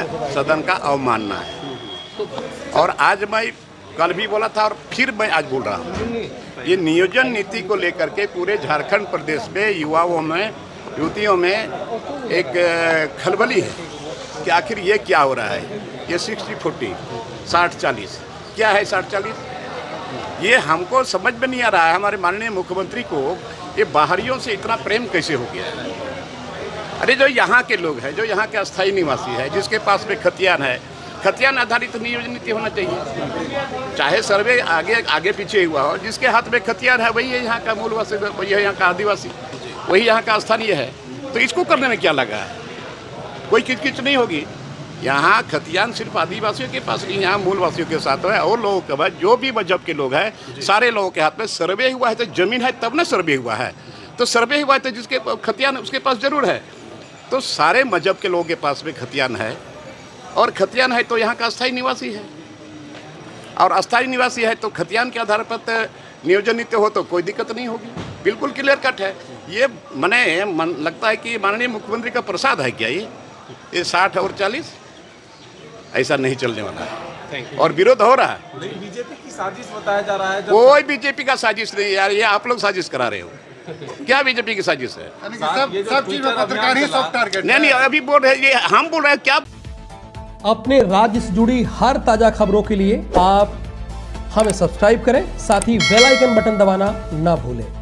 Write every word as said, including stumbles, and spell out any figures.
सदन का अवमानना है। और आज मैं कल भी बोला था और फिर मैं आज बोल रहा हूँ, ये नियोजन नीति को लेकर के पूरे झारखंड प्रदेश में युवाओं में युवतियों में एक खलबली है कि आखिर ये क्या हो रहा है। ये सिक्सटी फोर्टी साठ चालीस क्या है, साठ चालीस ये हमको समझ में नहीं आ रहा है। हमारे माननीय मुख्यमंत्री को ये बाहरियों से इतना प्रेम कैसे हो गया है। अरे जो यहाँ के लोग हैं, जो यहाँ के अस्थायी निवासी है, जिसके पास में खतियान है, खतियान आधारित नियोजन नीति होना चाहिए। चाहे सर्वे आगे आगे पीछे हुआ हो, जिसके हाथ में खतियान है वही है यहाँ का मूलवासी, वही है यहाँ का आदिवासी, वही यहाँ का स्थानीय है। तो इसको करने में क्या लगा है, कोई किचकिच नहीं होगी। यहाँ खतियान सिर्फ आदिवासियों के पास नहीं, यहाँ मूलवासियों के साथ है और लोगों के बाद जो भी मजहब के लोग हैं सारे लोगों के हाथ में सर्वे हुआ है। तो जमीन है तब ना सर्वे हुआ है, तो सर्वे हुआ है तो जिसके खतियान उसके पास जरूर है। तो सारे मजहब के लोगों के पास में खतियान है और खतियान है तो यहाँ का अस्थायी निवासी है, और अस्थायी निवासी है तो खतियान के आधार पर नियोजन नीति हो तो कोई दिक्कत नहीं होगी। बिल्कुल क्लियर कट है। ये मने मन लगता है कि माननीय मुख्यमंत्री का प्रसाद है क्या ये ये साठ और चालीस, ऐसा नहीं चलने वाला है और विरोध हो रहा है। लेकिन बीजेपी की साजिश बताया जा रहा है। कोई बीजेपी का साजिश नहीं यार, ये आप लोग साजिश करा रहे हो। क्या बीजेपी की साजिश है? सब सब चीज में पत्रकार ही सॉफ्ट टारगेट। नहीं नहीं अभी बोल रहे ये हम बोल रहे हैं क्या। अपने राज्य से जुड़ी हर ताजा खबरों के लिए आप हमें सब्सक्राइब करें, साथ ही बेल आइकन बटन दबाना ना भूलें।